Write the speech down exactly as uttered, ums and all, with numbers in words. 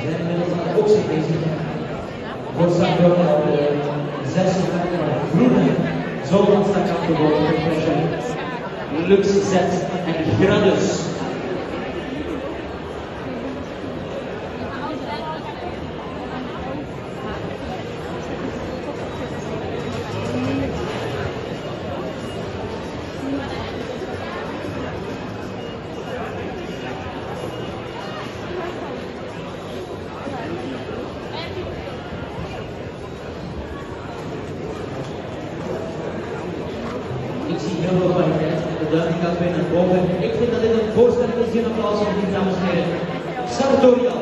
zijn inmiddels aan de optie bezig. Voorstaan door de zesde groene zomerstakatten worden gepresenteerd. Lux Z en Gradus. Ik zie heel veel kwaliteit en de duiding gaat weer naar boven. Ik vind dat dit een voorstelling is, een applaus voor die dames en heren. Sartorial.